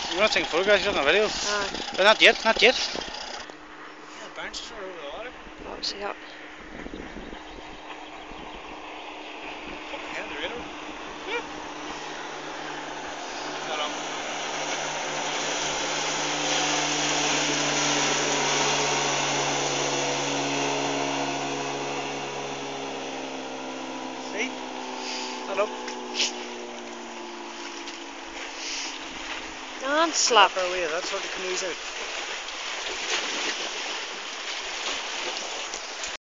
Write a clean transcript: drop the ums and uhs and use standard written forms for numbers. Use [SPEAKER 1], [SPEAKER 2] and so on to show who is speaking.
[SPEAKER 1] I'm gonna take photographs on the video. But not yet, not yet. Yeah, the bounces are over the water.
[SPEAKER 2] Oh, see that?
[SPEAKER 1] Fucking hell, they're in it. Yeah. Got on. See? Stand up.
[SPEAKER 2] And slap.
[SPEAKER 1] Away. That's what the canoe's out.